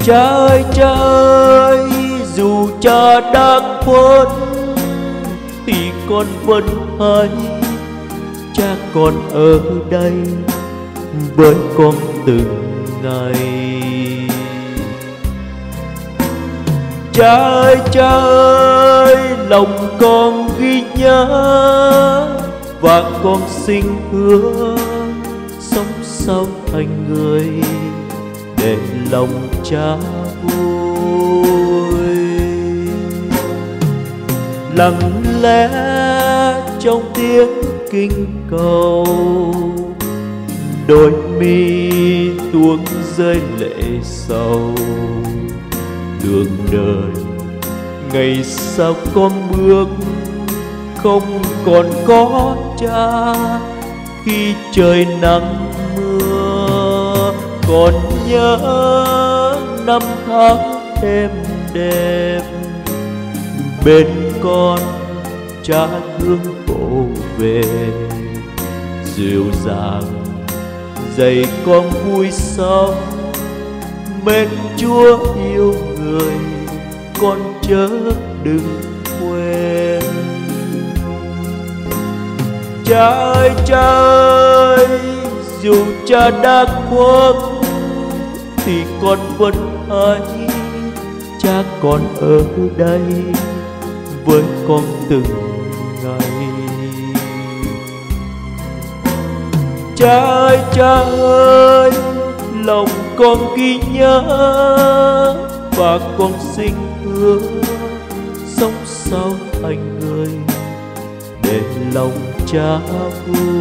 Cha ơi cha ơi, dù cha đã khuất thì con vẫn hay cha còn ở đây với con từng ngày. Cha ơi, lòng con ghi nhớ và con xin hứa sống sau thành người để lòng cha vui. Lặng lẽ trong tiếng kinh cầu, đôi mi tuôn rơi lệ sầu. Đường đời ngày sau con bước không còn có cha, khi trời nắng mưa còn nhớ năm tháng êm đềm. Bên con cha thương cổ về, dịu dàng dạy con vui sống. Mến Chúa yêu người, con chớ đừng quên. Cha ơi, dù cha đã khuất thì con vẫn hay cha còn ở đây với con từng ngày. Cha ơi, lòng con ghi nhớ và con xin hứa sống sau thành người để lòng cha vui.